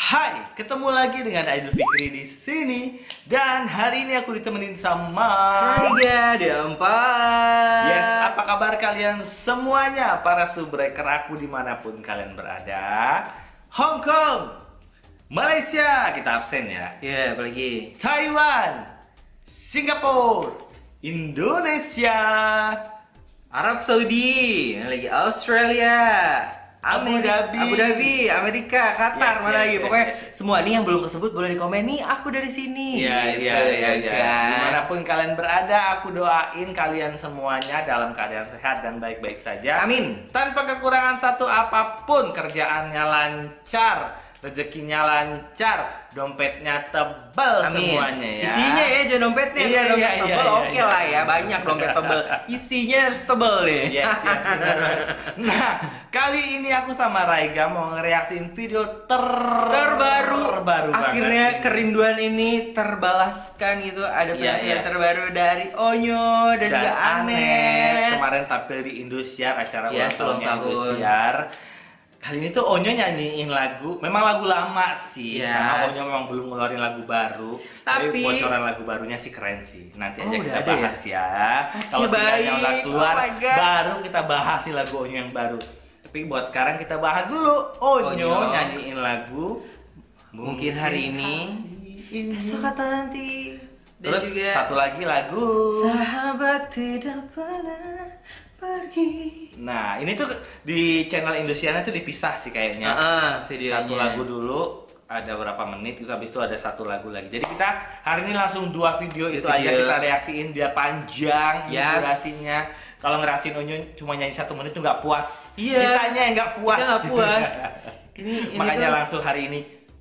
Hai, ketemu lagi dengan Aidil Fikri di sini. Dan hari ini aku ditemenin sama Raiga D4. Yes, apa kabar kalian semuanya? Para subbreaker aku dimanapun kalian berada. Hong Kong, Malaysia, kita absen ya. Iya, apalagi Taiwan, Singapura, Indonesia, Arab Saudi, yang lagi Australia, Abu Dhabi, Amerika, Qatar, Yes, mana yes, lagi? yes, Pokoknya yes. semua nih yang belum kesebut boleh di komen nih. Aku dari sini. Iya. Gitu, kan? Dimanapun kalian berada, aku doain kalian semuanya dalam keadaan sehat dan baik-baik saja. Amin. Tanpa kekurangan satu apapun, kerjaannya lancar, rezekinya lancar, dompetnya tebal Amin. semuanya ya. Isinya ya, jangan dompetnya. Iya, Dompet iya, tebel, iya, oke iya. lah ya, banyak dompet tebel. Isinya harus tebel deh. Yes, benar. Nah, kali ini aku sama Raiga mau ngereaksiin video terbaru Akhirnya banget. kerinduan ini terbalaskan gitu. Ada Iya, video iya. terbaru dari Onyo dan juga Anet. Kemarin tampil di Indosiar, acara ulang Yes, tahunnya ulang tahun. Indosiar. Kali ini tuh Onyo nyanyiin lagu, memang lagu lama sih, Yes. karena Onyo memang belum ngeluarin lagu baru. Tapi bocoran lagu barunya sih keren sih. Nanti Oh, aja udah kita ada bahas ya. Oke, Kalau singkatnya baik. udah keluar, Oh my God. baru kita bahas sih lagu Onyo yang baru. Tapi buat sekarang kita bahas dulu Onyo Onyo. nyanyiin lagu Mungkin hari ini, esok atau nanti. Dan Terus juga satu lagi lagu. sahabat tidak pernah pergi. Nah, ini tuh di channel Indosiar tuh dipisah sih kayaknya. Videonya. Satu lagu dulu, ada berapa menit, itu habis itu ada satu lagu lagi. Jadi kita hari ini langsung dua video itu aja Video. kita reaksiin, dia panjang Yes. durasinya. Kalau ngerasain Onyo cuma nyanyi 1 menit tuh nggak puas. Iya. Kitanya yang nggak puas. Kita nggak puas. Ini Makanya tuh- langsung hari ini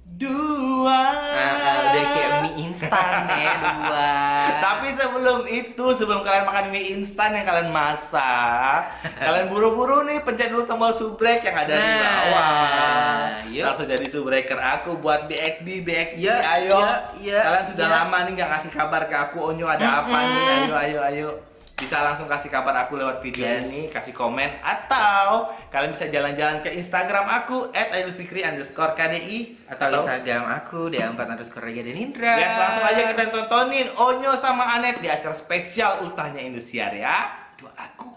dua. udah kayak mie instan ya, dua. Tapi sebelum itu, sebelum kalian makan mie instan yang kalian masak, kalian buru-buru nih pencet dulu tombol subrek yang ada di bawah. yuk. Langsung jadi subbreaker aku buat BXB, Ya, ayo. ya, Kalian sudah ya. lama nih nggak ngasih kabar ke aku, Onyo ada apa nih? Ayo. Bisa langsung kasih kabar aku lewat video Yes. ini, kasih komen, atau kalian bisa jalan-jalan ke Instagram aku @aidilfikri_kdi Atau Instagram aku D4_Raiga_Denindra. ya, langsung aja kita tontonin Onyo sama Anet di acara spesial ultahnya Indosiar ya. Doa aku.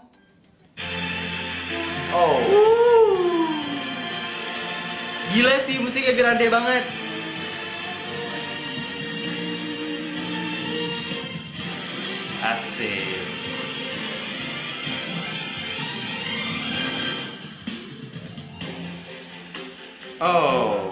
Oh. Gila sih, musiknya grande banget. Asik. Oh.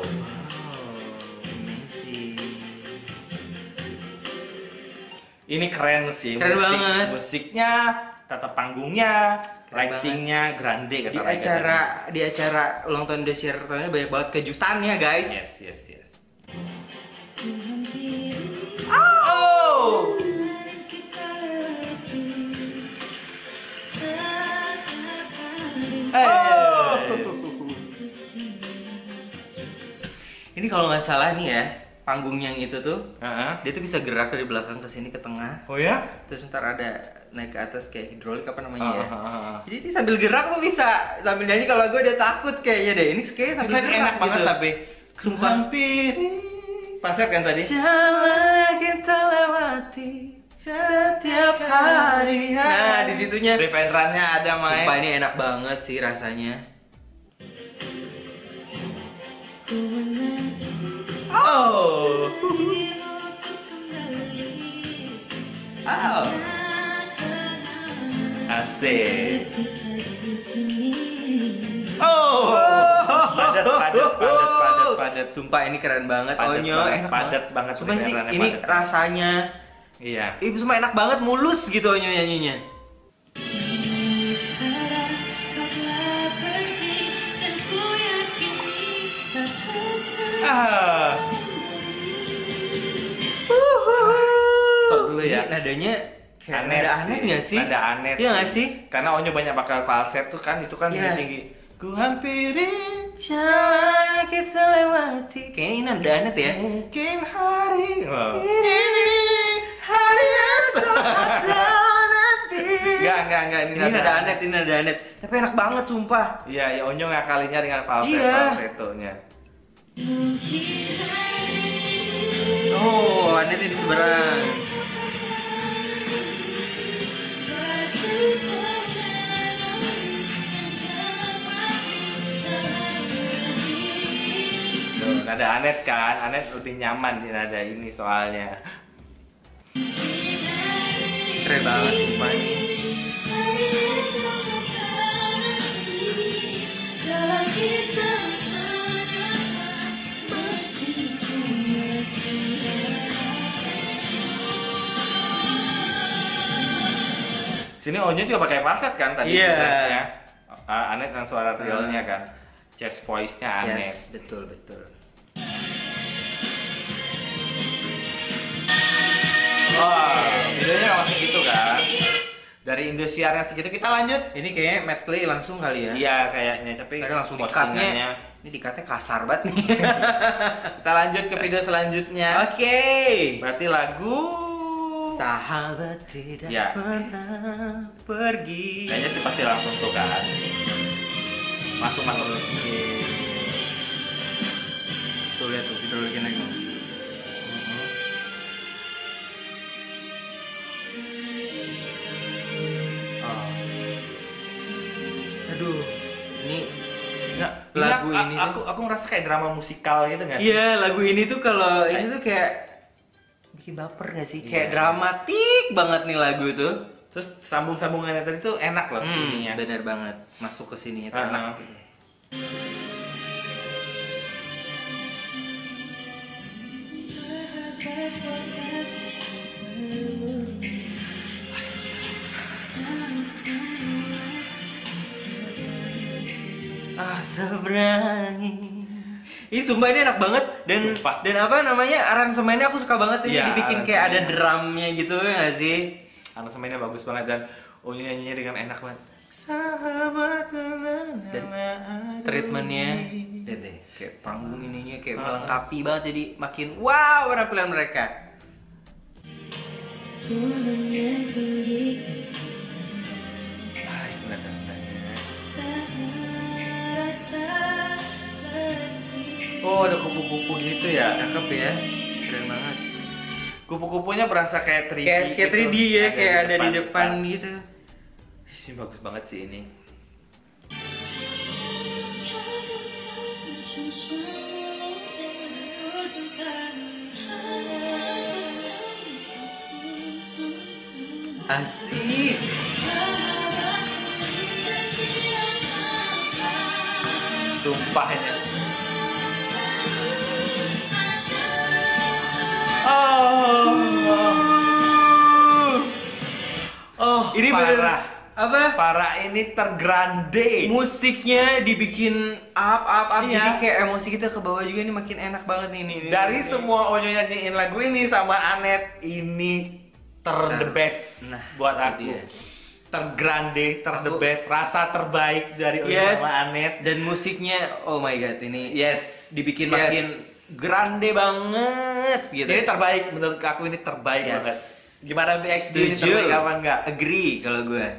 Ini keren sih. Keren banget. Musiknya, tata panggungnya, Keren lightingnya grande kata Di Raiga acara ulang tahun Indosiar tahunnya banyak banget kejutannya, guys. tadi. Yes. Oh. Ini kalau nggak salah nih ya, panggung yang itu tuh, Heeh. dia tuh bisa gerak dari belakang ke sini ke tengah. Oh ya? Terus ntar ada naik ke atas kayak hidrolik apa namanya ya. Ah. Jadi dia sambil gerak tuh bisa sambil nyanyi. Kalau gue udah takut kayaknya deh. Ini kayaknya sambil Kan gerak enak banget gitu. tapi Sumpah. hampiri pasir kan tadi? Jalan kita lewati setiap hari. Nah, di situnya Referennya ada main. sumpah ini enak banget sih rasanya. Oh. Oh. Asik. Oh. Padat. Sumpah ini keren banget. Padat Onyo banget, enak padat banget, Sumpah sih benerannya ini padat. rasanya. Iya. Ini sumpah enak banget, mulus gitu Onyo nyanyinya. Ah. Stop dulu ya. Ini nadanya kayak Anet nada Anet nggak sih? Nada Anet. Iya nggak sih? Karena Onyo banyak bakal falset tuh kan, itu kan Iya. tinggi. Ku hampiri Jalan kita lewati. Kayaknya ini nada Anet ya. mungkin hari. Oh. Ini hari esok atau nanti. Enggak, ini Ini nada Anet, ini nada Anet. Tapi enak banget sumpah. Iya, ya Onyo ngakalinya dengan Iya. falsetonya. Mungkin seberang. Tuh, nada Anet kan, Anet udah nyaman di nada ini soalnya. Keren banget sumpah ini. Sini Onyo juga pakai falset kan tadi. Iya. Ya. Anet kan suara realnya kan. Chest voice-nya Anet. Yes, betul. Oh, videonya langsung gitu kan. Dari Indosiar yang segitu kita lanjut. Ini kayaknya Mad Play langsung kali ya. Iya kayaknya, tapi Karena langsung postingannya. dikatnya. Ini dikatnya kasar banget nih. Kita lanjut ke video selanjutnya. Oke. Berarti lagu Sahabat tidak Ya. pernah pergi. kayaknya sih pasti langsung tuh kan. Masuk. Tuh lihat tuh, kita lagi naik. Oh. Aduh, ini Nggak, Lagu ini aku ngerasa kayak drama musikal gitu nggak sih? iya lagu ini tuh kalau ini tuh kayak bikin baper gak sih? Kayak Iya. dramatik banget nih lagu tuh. Terus sambung-sambungannya tadi tuh enak loh ininya. Bener banget. Masuk ke sini itu Ah, enak. ah. Seberangi. Ini sumpah ini enak banget dan Sumpah. apa namanya aransemennya aku suka banget ini Iya, dibikin kayak ada aransemennya. drumnya gitu ya nggak sih? Aransemennya bagus banget dan Onyo nyanyinya dengan enak banget. Sahabat Dan treatmentnya lihat deh kayak panggung ininya kayak melengkapi banget jadi makin wow penampilan mereka. Oh, ada kupu-kupu gitu ya. Cakep ya, keren banget. Kupu-kupunya berasa kayak 3D. Kayak 3D ya, kayak ada di depan gitu. Sih bagus banget sih ini. Asik. Sumpah ini. Oh, Ini bener apa? Parah ini tergrande. Musiknya dibikin up Iya. jadi kayak emosi kita ke bawah juga ini makin enak banget nih ini. Dari semua Onyo nyanyiin lagu ini sama Anet ini the best Nah, buat itu aku. dia. Tergrande, the Aku- best, rasa terbaik dari Onyo Yes. sama Anet. Dan musiknya oh my god ini Yes, dibikin Yes. makin grande banget gitu. Ini terbaik menurut aku, ini terbaik Yes. banget. Gimana BXD ini Setuju. terbaik apa enggak? Agree kalau gue.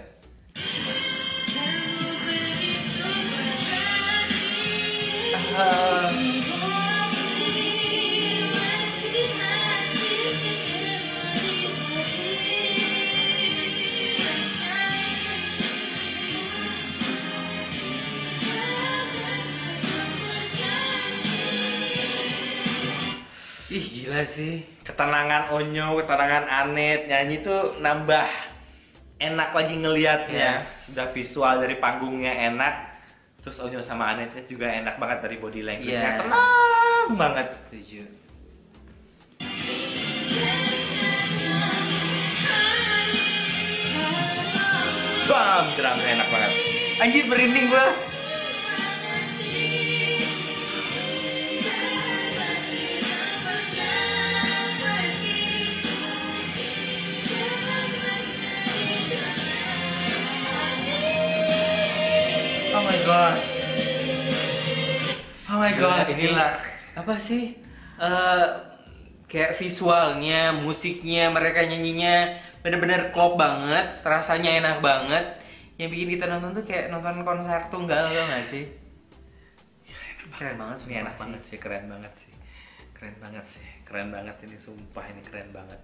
Ih gila sih. Ketenangan Onyo, ketenangan Anet nyanyi tuh nambah enak lagi ngelihatnya. Yes. Udah visual dari panggungnya enak. Terus Onyo sama Anetnya juga enak banget dari body language-nya. Iya. Tenang banget. Setuju. Bam, drumnya enak banget. Anjir merinding gua. Oh my gosh. Oh my gosh, Ini gila. apa sih? Kayak visualnya, musiknya, mereka nyanyinya bener-bener klop banget, rasanya enak banget. Yang bikin kita nonton tuh kayak nonton konser tunggal tau gak sih? Keren banget Ini enak banget sih, keren banget sih. Keren banget sih, keren banget ini, sumpah ini keren banget.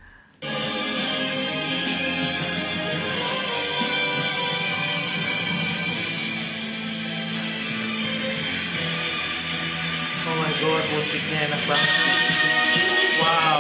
Oh my god, musiknya enak banget. Wow.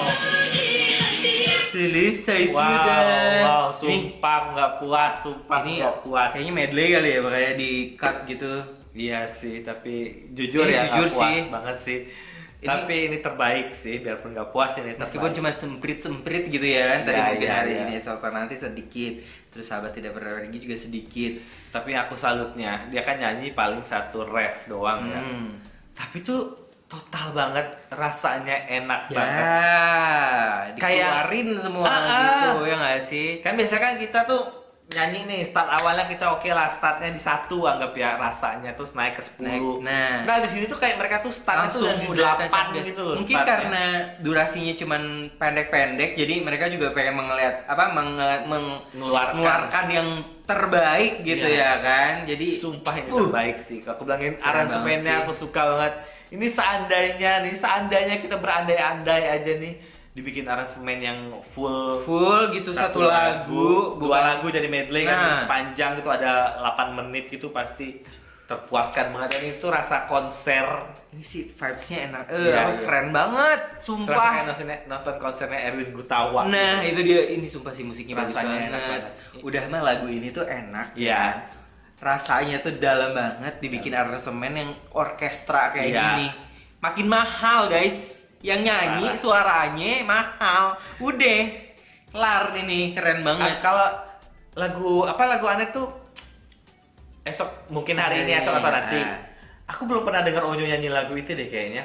Selesai Wow, sudah. wow, Ini sumpah nggak puas, sumpah ini nggak puas. kayaknya medley kali ya, makanya di cut gitu. Iya sih, tapi jujur Ini ya jujur nggak puas sih. banget sih. Ini- Tapi ini terbaik sih, biarpun nggak puas ini terbaik. Meskipun cuma semprit-semprit gitu ya kan, tadi Ya, mungkin ya, hari ya. ini esok nanti sedikit, terus sahabat tidak berbagi juga sedikit. Tapi aku salutnya, dia kan nyanyi paling satu ref doang ya. Tapi tuh total banget, rasanya enak banget. Ya, dikeluarin semua gitu ya nggak sih? Kan biasanya kan kita tuh nyanyi nih, start awalnya kita oke lah, startnya di 1 anggap ya rasanya, terus naik ke 10. Nah di sini tuh kayak mereka tuh startnya tuh udah di 8 gitu loh. Mungkin startnya. karena durasinya cuman pendek-pendek, jadi mereka juga pengen mengeluarkan yang terbaik gitu Iya. ya kan. Jadi Sumpah ini terbaik sih. Aku bilangin aransemennya aku suka banget. Ini seandainya kita berandai-andai aja nih dibikin aransemen yang full gitu satu lagu, dua lagu jadi medley Nah. kan panjang gitu, ada 8 menit gitu, pasti terpuaskan banget. Dan itu rasa konser. Ini sih vibes-nya enak. Iya, iya. Keren banget, Serasa sumpah. kayak nonton konsernya Erwin Gutawa. Nah, itu dia, ini sumpah sih musiknya bagus Rasanya banget. enak banget. Udah mah lagu ini tuh enak. Iya. Rasanya tuh dalam banget, dibikin aransemen yang orkestra kayak Iya. gini. Makin mahal, guys. Yang nyanyi Parah. suaranya mahal. Udah. Kelar ini, keren banget. Kalau lagu aneh tuh esok, mungkin hari ini esok atau nanti. Aku belum pernah dengar Onyo nyanyi lagu itu deh kayaknya.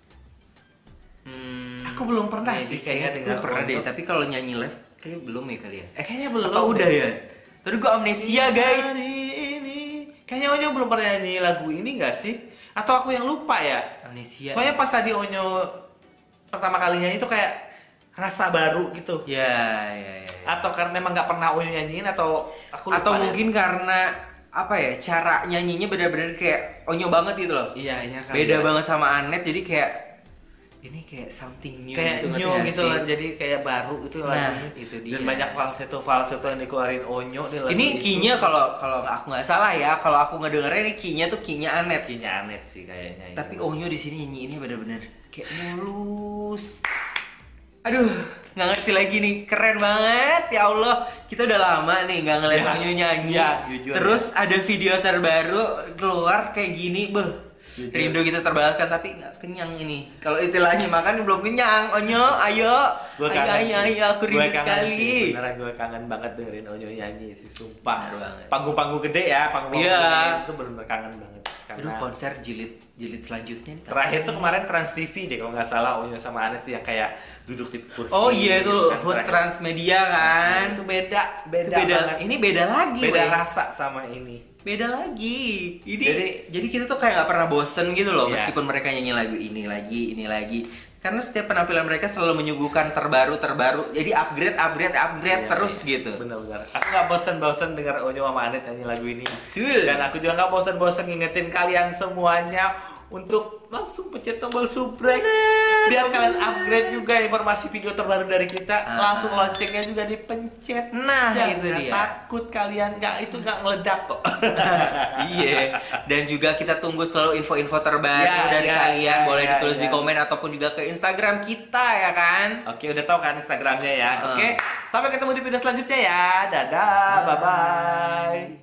Aku belum pernah sih kayaknya dengar pernah Onyo. deh, tapi kalau nyanyi live kayaknya belum ya kali ya. Kayaknya belum. Atau udah ya? Terus gue amnesia, guys. Hari ini. Kayaknya Onyo belum pernah nyanyi lagu ini nggak sih? Atau aku yang lupa ya? Amnesia. Soalnya pas tadi Onyo pertama kalinya itu kayak rasa baru gitu. Ya. Atau karena memang nggak pernah Onyo nyanyiin, atau aku lupa. Atau mungkin karena apa ya, cara nyanyinya benar-benar kayak Onyo banget gitu loh. Iya kan. Beda banget sama Anet, jadi kayak ini kayak something new Kayak gitu, new ngerti gak gitu sih? lah, jadi kayak baru itu Nah, lagunya. itu dia. Dan banyak falsetto yang dikeluarin Onyo di lagu Ini itu. key-nya kalau aku nggak salah ya, kalau aku ngedengernya ini key-nya tuh key-nya Anet. Kayaknya Anet sih kayaknya. Tapi Onyo di sini nyanyi ini benar-benar kayak mulus. Aduh, nggak ngerti lagi nih, keren banget ya Allah. Kita udah lama nih nggak ngeliat Ya, Onyo nyanyi. ya, jujur, Terus ada video terbaru keluar kayak gini, Jujur. rindu kita terbalaskan, tapi nggak kenyang ini. Kalau istilahnya makan belum kenyang. Onyo, ayo, ayo, aku rindu sekali. Beneran gue kangen banget dengerin Onyo nyanyi sih, sumpah. Bener banget. Panggung-panggung gede ya, panggung-panggung Iya. gede itu bener-bener kangen banget. Aduh, Karena konser jilid selanjutnya nih. terakhir tuh kemarin Trans TV deh kalau nggak salah, Onyo sama Anet tuh yang kayak duduk di kursi. Oh iya itu gitu kan, HUT terakhir. Transmedia kan. Itu beda Beda. banget. Ini beda lagi. Beda weh. rasa sama ini. Beda lagi. Jadi- Jadi kita tuh kayak nggak pernah bosen gitu loh, Iya. meskipun mereka nyanyi lagu ini lagi. Karena setiap penampilan mereka selalu menyuguhkan terbaru. Jadi upgrade Iya, terus iya. gitu. Bener-bener. Aku nggak bosen-bosen dengar Onyo sama Anet nyanyi lagu ini. Betul. Dan aku juga nggak bosen-bosen ngingetin kalian semuanya untuk langsung pencet tombol subscribe. Biar kalian upgrade juga informasi video terbaru dari kita. Langsung loncengnya juga dipencet. Nah, Jangan itu dia. takut kalian, itu nggak ngeledak kok. Iya. Dan juga kita tunggu selalu info-info terbaru Ya, dari ya, kalian. ya, Boleh ya, ditulis di ya. komen ataupun juga ke Instagram kita ya kan. Oke, udah tahu kan Instagramnya ya. Uh. Oke, sampai ketemu di video selanjutnya ya. Dadah, bye-bye.